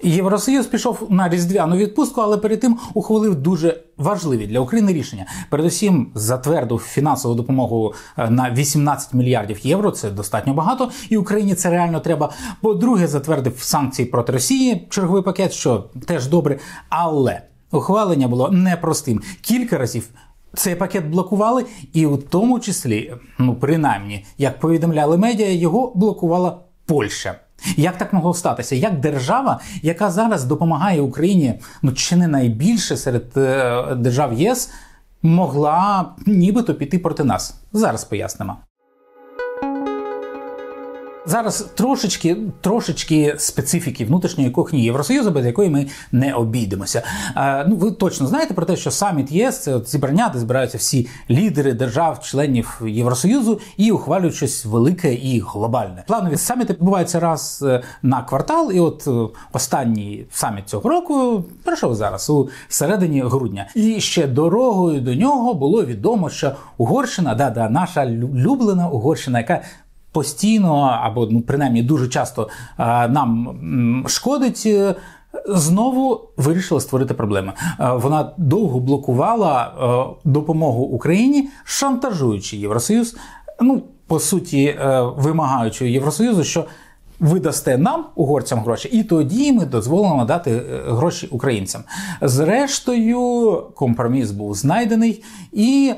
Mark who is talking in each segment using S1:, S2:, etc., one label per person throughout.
S1: Євросоюз пішов на різдвяну відпустку, але перед тим ухвалив дуже важливі для України рішення. Передусім, затвердив фінансову допомогу на 18 мільярдів євро, це достатньо багато, і Україні це реально треба. По-друге, затвердив санкції проти Росії, черговий пакет, що теж добре, але ухвалення було непростим. Кілька разів цей пакет блокували, і у тому числі, принаймні, як повідомляли медіа, його блокувала Польща. Як так могло статися? Як держава, яка зараз допомагає Україні, чи не найбільше серед держав ЄС, могла нібито піти проти нас? Зараз пояснимо. Зараз трошечки специфіки внутрішньої кухні Євросоюзу, без якої ми не обійдемося. Ви точно знаєте про те, що саміт ЄС – це зібрання, де збираються всі лідери держав-членів Євросоюзу і ухвалюють щось велике і глобальне. Планові саміти відбуваються раз на квартал, і от останній саміт цього року пройшов зараз, у середині грудня. І ще дорогою до нього було відомо, що Угорщина, наша улюблена Угорщина, яка постійно, або принаймні дуже часто нам шкодить, знову вирішила створити проблеми. Вона довго блокувала допомогу Україні, шантажуючи Євросоюз, по суті, вимагаючи Євросоюзу, що ви дасте нам, угорцям, гроші, і тоді ми дозволимо дати гроші українцям. Зрештою, компроміс був знайдений, і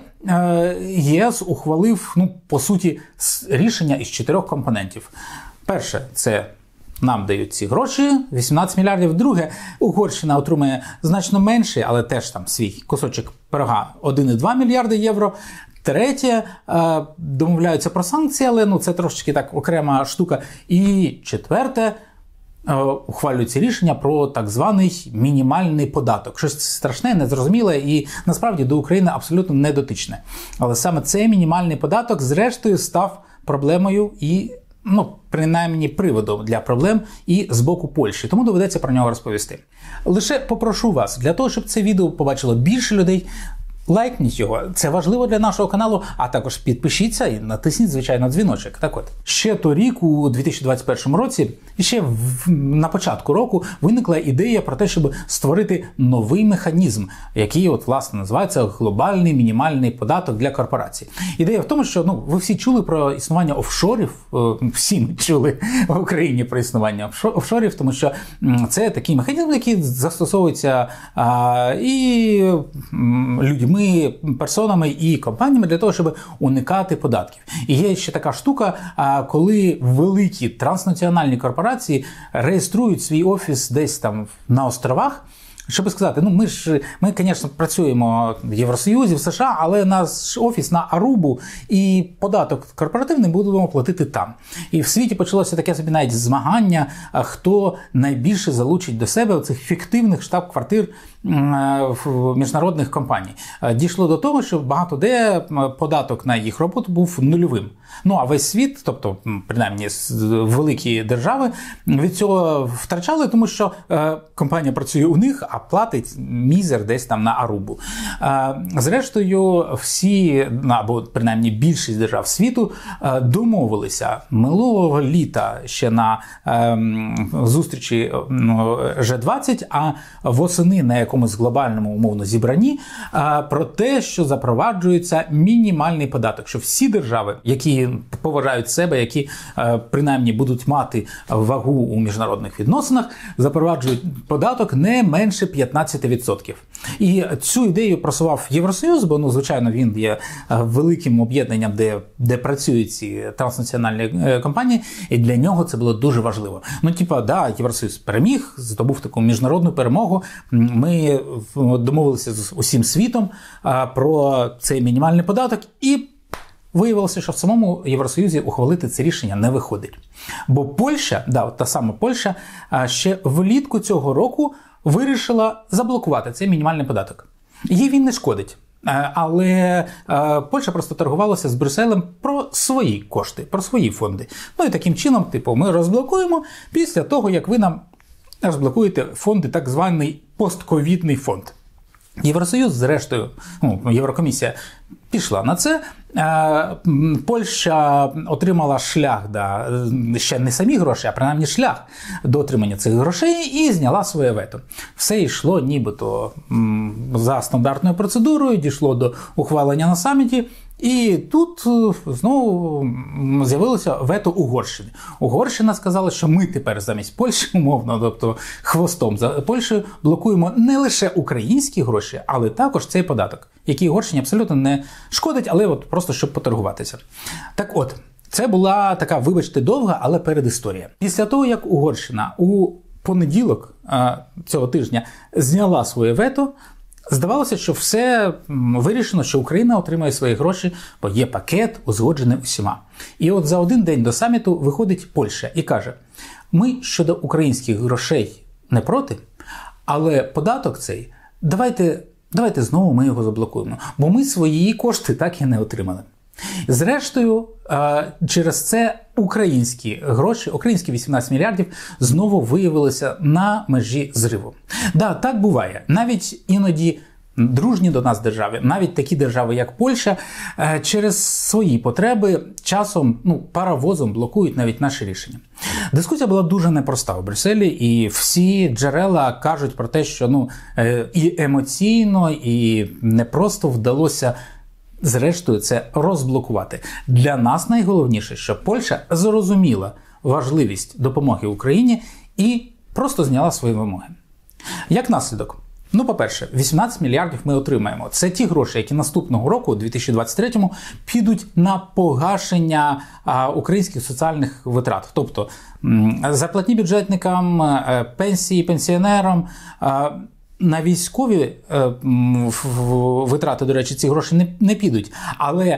S1: ЄС ухвалив, по суті, рішення із 4 компонентів. Перше – це нам дають ці гроші, 18 мільярдів. Друге, Угорщина отримує значно менше, але теж там свій кусочок пирога, 1,2 мільярди євро. Третє, домовляються про санкції, але це трошечки так окрема штука. І четверте, ухвалюється рішення про так званий мінімальний податок. Щось страшне, незрозуміле і насправді до України абсолютно не дотичне. Але саме цей мінімальний податок зрештою став проблемою і, принаймні приводом для проблем і з боку Польщі. Тому доведеться про нього розповісти. Лише попрошу вас, для того, щоб це відео побачило більше людей, лайкніть його, це важливо для нашого каналу, а також підпишіться і натисніть, звичайно, дзвіночок. Так от, ще торік, у 2021 році, і ще на початку року, виникла ідея про те, щоб створити новий механізм, який, власне, називається глобальний мінімальний податок для корпорацій. Ідея в тому, що, ви всі чули про існування офшорів, всі ми чули в Україні про існування офшорів, тому що це такий механізм, який застосовується і людьми, персонами і компаніями для того, щоб уникати податків. І є ще така штука, коли великі транснаціональні корпорації реєструють свій офіс десь там на островах, щоб сказати, ми, звісно, працюємо в Євросоюзі, в США, але наш офіс на Арубу і податок корпоративний будемо платити там. І в світі почалося таке собі навіть змагання, хто найбільше залучить до себе цих фіктивних штаб-квартир міжнародних компаній. Дійшло до того, що багато де податок на їх роботу був нульовим. А весь світ, тобто, принаймні, великі держави, від цього втрачали, тому що компанія працює у них, а платить мізер десь там на Арубу. Зрештою, всі, або принаймні більшість держав світу, домовилися минулого літа ще на зустрічі G20, а восени на якомусь глобальному умовно зібранні, про те, що запроваджується мінімальний податок, що всі держави, які поважають себе, які принаймні будуть мати вагу у міжнародних відносинах, запроваджують податок не менше 15%. І цю ідею просував Євросоюз, бо, звичайно, він є великим об'єднанням, де працюють ці транснаціональні компанії, і для нього це було дуже важливо. Євросоюз переміг, здобув таку міжнародну перемогу, ми домовилися з усім світом про цей мінімальний податок, і виявилося, що в самому Євросоюзі ухвалити це рішення не виходить. Бо Польща, та сама Польща, ще влітку цього року вирішила заблокувати цей мінімальний податок. Їй він не шкодить. Але Польща просто торгувалася з Брюсселем про свої кошти, про свої фонди. І таким чином, ми розблокуємо після того, як ви нам розблокуєте фонди, так званий постковідний фонд. Євросоюз, зрештою, Єврокомісія пішла на це. Польща отримала шлях, ще не самі гроші, а принаймні шлях до отримання цих грошей і зняла своє вето. Все йшло нібито за стандартною процедурою, дійшло до ухвалення на саміті. І тут знову з'явилося вето Угорщини. Угорщина сказала, що ми тепер замість Польщі, умовно, тобто хвостом за Польщею, блокуємо не лише українські гроші, але також цей податок, який Угорщині абсолютно не шкодить, але от просто щоб поторгуватися. Так от, це була така, вибачте, довга, але передісторія. Після того, як Угорщина у понеділок цього тижня зняла своє вето, здавалося, що все вирішено, що Україна отримає свої гроші, бо є пакет, узгоджений усіма. І от за один день до саміту виходить Польща і каже, ми щодо українських грошей не проти, але податок цей, давайте знову ми його заблокуємо, бо ми свої кошти так і не отримали. Зрештою, через це українські гроші, українські 18 мільярдів знову виявилися на межі зриву. Так буває. Навіть іноді дружні до нас держави, навіть такі держави, як Польща, через свої потреби часом, паровозом блокують навіть наші рішення. Дискусія була дуже непроста у Брюсселі, і всі джерела кажуть про те, що і емоційно, і не просто вдалося зрештою це розблокувати. Для нас найголовніше, що Польща зрозуміла важливість допомоги Україні і просто зняла свої вимоги. Як наслідок? По-перше, 18 мільярдів ми отримаємо. Це ті гроші, які наступного року, у 2023-му, підуть на погашення українських соціальних витрат. Тобто зарплатні бюджетникам, пенсії пенсіонерам. На військові витрати, до речі, ці гроші не підуть, але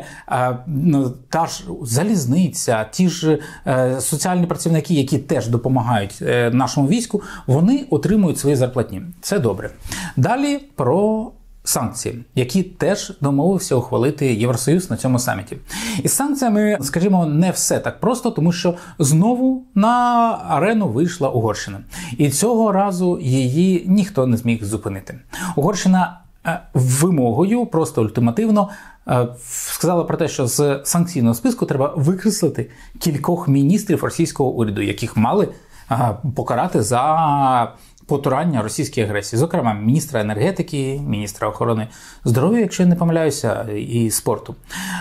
S1: та ж залізниця, ті ж соціальні працівники, які теж допомагають нашому війську, вони отримують свої зарплатні. Це добре. Далі про санкції, які теж домовився ухвалити Євросоюз на цьому саміті. Із санкціями, скажімо, не все так просто, тому що знову на арену вийшла Угорщина. І цього разу її ніхто не зміг зупинити. Угорщина вимогою, просто ультимативно, сказала про те, що з санкційного списку треба викреслити кількох міністрів російського уряду, яких мали покарати за потурання російській агресії. Зокрема, міністра енергетики, міністра охорони здоров'я, якщо я не помиляюся, і спорту.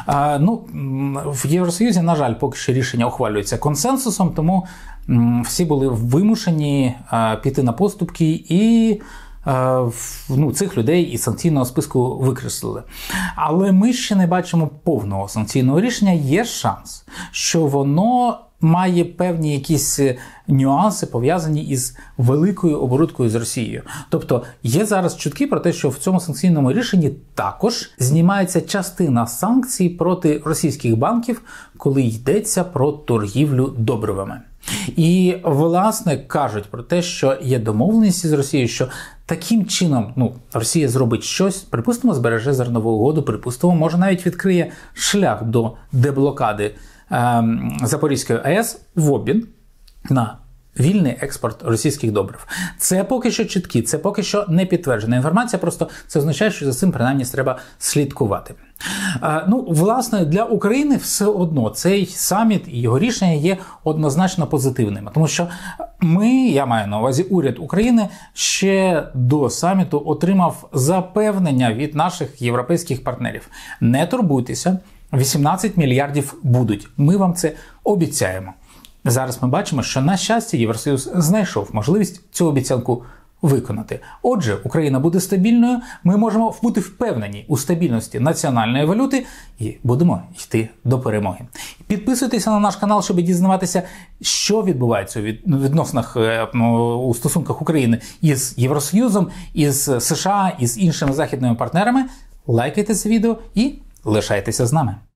S1: В Євросоюзі, на жаль, поки що рішення ухвалюється консенсусом, тому всі були вимушені піти на поступки і цих людей із санкційного списку викреслили. Але ми ще не бачимо повного санкційного рішення. Є шанс, що воно має певні якісь нюанси, пов'язані із великою оборудкою з Росією. Тобто є зараз чутки про те, що в цьому санкційному рішенні також знімається частина санкцій проти російських банків, коли йдеться про торгівлю добривами. І, власне, кажуть про те, що є домовленість з Росією, що таким чином Росія зробить щось, припустимо, збереже зернову угоду, припустимо, може навіть відкриє шлях до деблокади Запорізької АЕС в обмін на вільний експорт російських добрив. Це поки що чіткі, це поки що не підтверджена інформація, просто це означає, що за цим принаймні треба слідкувати. Власне, для України все одно цей саміт і його рішення є однозначно позитивними, тому що я маю на увазі уряд України, ще до саміту отримав запевнення від наших європейських партнерів. Не турбуйтеся, 18 мільярдів будуть. Ми вам це обіцяємо. Зараз ми бачимо, що, на щастя, Євросоюз знайшов можливість цю обіцянку виконати. Отже, Україна буде стабільною, ми можемо бути впевнені у стабільності національної валюти і будемо йти до перемоги. Підписуйтеся на наш канал, щоб дізнаватися, що відбувається у відносинах, у стосунках України із Євросоюзом, із США, із іншими західними партнерами. Лайкайте це відео і лишайтеся з нами.